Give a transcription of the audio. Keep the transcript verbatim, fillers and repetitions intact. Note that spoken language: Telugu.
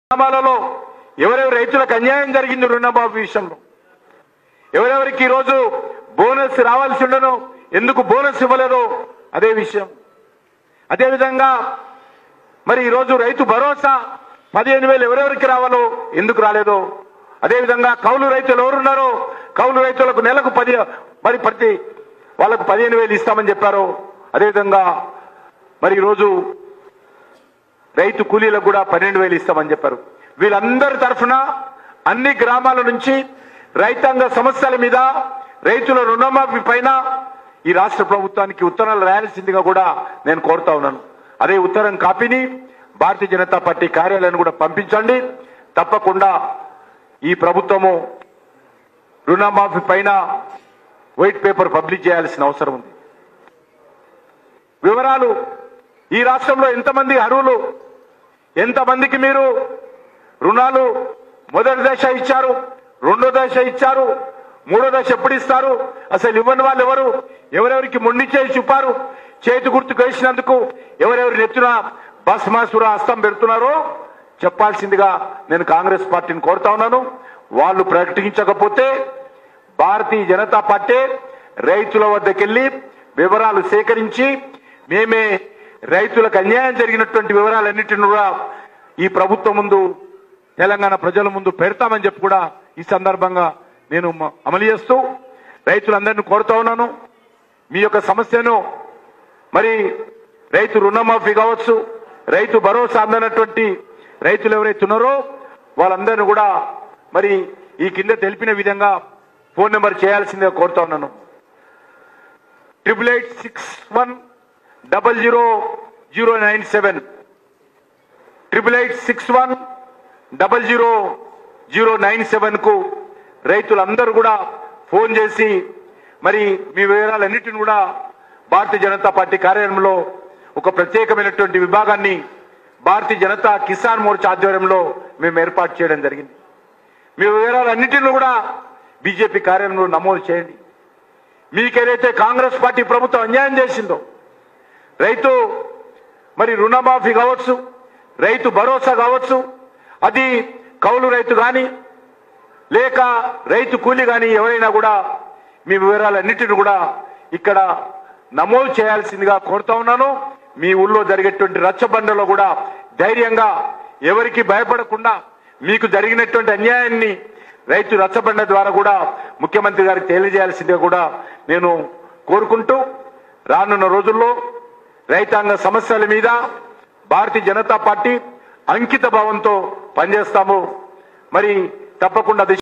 గ్రామాలలో ఎవరెవరు రైతులకు అన్యాయం జరిగింది రుణమాఫీ విషయంలో, ఎవరెవరికి ఈరోజు బోనస్ రావాల్సి ఉండనో ఎందుకు బోనస్ ఇవ్వలేదో అదే విషయం. అదేవిధంగా మరి ఈరోజు రైతు భరోసా పదిహేను వేలు ఎవరెవరికి రావాలో ఎందుకు రాలేదో, అదేవిధంగా కౌలు రైతులు ఎవరున్నారో కౌలు రైతులకు నెలకు పది మరి ప్రతి వాళ్ళకు పదిహేను వేలు ఇస్తామని చెప్పారు. అదేవిధంగా మరి ఈరోజు రైతు కూలీలకు కూడా పన్నెండు వేలు ఇస్తామని చెప్పారు. వీళ్ళందరి తరఫున అన్ని గ్రామాల నుంచి రైతాంగ సమస్యల మీద, రైతుల రుణమాఫీ పైన ఈ రాష్ట్ర ప్రభుత్వానికి ఉత్తరాలు రాయాల్సిందిగా కూడా నేను కోరుతా ఉన్నాను. అదే ఉత్తరం కాపీని భారతీయ జనతా పార్టీ కార్యాలయాన్ని కూడా పంపించండి. తప్పకుండా ఈ ప్రభుత్వము రుణమాఫీ పైన వైట్ పేపర్ పబ్లిష్ చేయాల్సిన అవసరం ఉంది. వివరాలు, ఈ రాష్ట్రంలో ఎంతమంది అర్హులు, ఎంతమందికి మీరు రుణాలు మొదటి దశ ఇచ్చారు, రెండో దశ ఇచ్చారు, మూడో దశ ఎప్పుడు ఇస్తారు, అసలు ఇవ్వని వాళ్ళు ఎవరు, ఎవరెవరికి మొండి చేసి చూపారు, చేతి గుర్తుకు వేసినందుకు ఎవరెవరి నెత్తున భస్మాసుర హస్తం పెడుతున్నారో చెప్పాల్సిందిగా నేను కాంగ్రెస్ పార్టీని కోరుతా ఉన్నాను. వాళ్ళు ప్రకటించకపోతే భారతీయ జనతా పార్టీ రైతుల వద్దకెళ్లి వివరాలు సేకరించి మేమే రైతులకు అన్యాయం జరిగినటువంటి వివరాలన్నింటినీ కూడా ఈ ప్రభుత్వం ముందు, తెలంగాణ ప్రజల ముందు పెడతామని చెప్పి కూడా ఈ సందర్భంగా నేను అమలు చేస్తూ రైతులందరినీ కోరుతా ఉన్నాను. మీ యొక్క సమస్యను మరి రైతు రుణమాఫీ కావచ్చు, రైతు భరోసా అందనటువంటి రైతులు ఎవరైతే ఉన్నారో వాళ్ళందరినీ కూడా మరి ఈ కింద తెలిపిన విధంగా ఫోన్ నెంబర్ చేయాల్సిందిగా కోరుతా ఉన్నాను. Triple eight six one double zero zero nine seven triple eight six one double zero zero nine seven కు రైతులందరూ కూడా ఫోన్ చేసి మరి మీ వివరాలన్నింటినీ కూడా భారతీయ జనతా పార్టీ కార్యాలయంలో ఒక ప్రత్యేకమైనటువంటి విభాగాన్ని భారతీయ జనతా కిసాన్ మోర్చా ఆధ్వర్యంలో మేము ఏర్పాటు చేయడం జరిగింది. మీ వివరాలన్నింటినీ కూడా బీజేపీ కార్యాలయంలో నమోదు చేయండి. మీకేదైతే కాంగ్రెస్ పార్టీ ప్రభుత్వం అన్యాయం చేసిందో, రైతు మరి రుణమాఫీ కావచ్చు, రైతు భరోసా కావచ్చు, అది కౌలు రైతు కానీ లేక రైతు కూలి కానీ ఎవరైనా కూడా మీ వివరాలన్నింటినీ కూడా ఇక్కడ నమోదు చేయాల్సిందిగా కోరుతా ఉన్నాను. మీ ఊళ్ళో జరిగేటువంటి రచ్చబండలో కూడా ధైర్యంగా ఎవరికి భయపడకుండా మీకు జరిగినటువంటి అన్యాయాన్ని రైతు రచ్చబండ ద్వారా కూడా ముఖ్యమంత్రి గారికి తెలియజేయాల్సిందిగా కూడా నేను కోరుకుంటూ రానున్న రోజుల్లో రైతాంగ సమస్యల మీద భారతీయ జనతా పార్టీ అంకిత భావంతో పనిచేస్తాము. మరి తప్పకుండా